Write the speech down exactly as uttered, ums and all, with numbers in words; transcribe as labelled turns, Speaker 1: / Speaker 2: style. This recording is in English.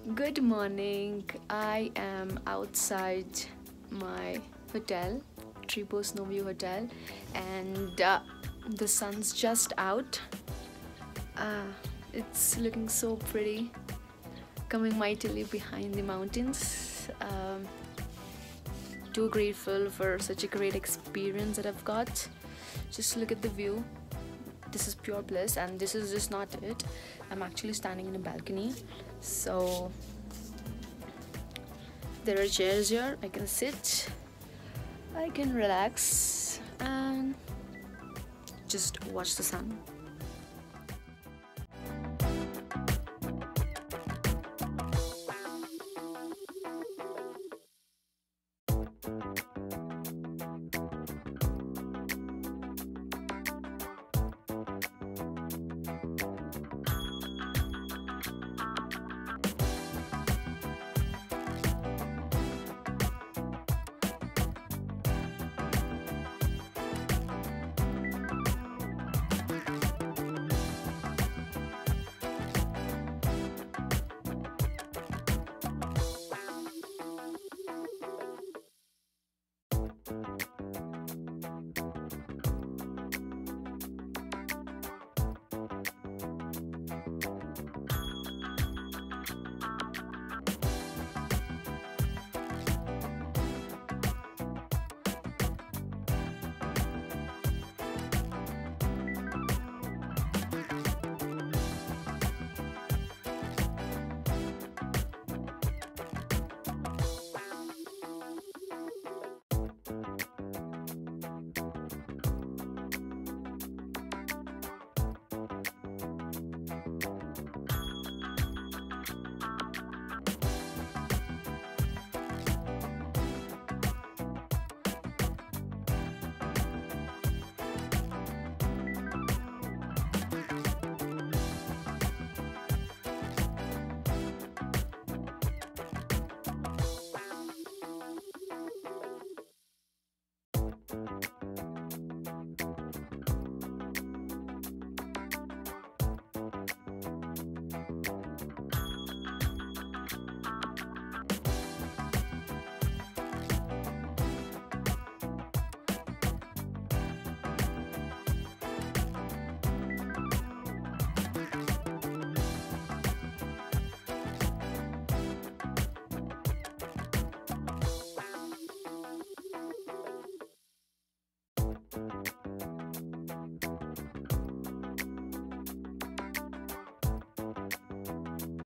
Speaker 1: Good morning. I am outside my hotel, Treebo Snowview Hotel, and uh, the sun's just out. Uh, it's looking so pretty, coming mightily behind the mountains. Um, too grateful for such a great experience that I've got. Just look at the view. This is pure bliss, and this is just not it. I'm actually standing in a balcony, so there are chairs here. I can sit, I can relax and just watch the sun.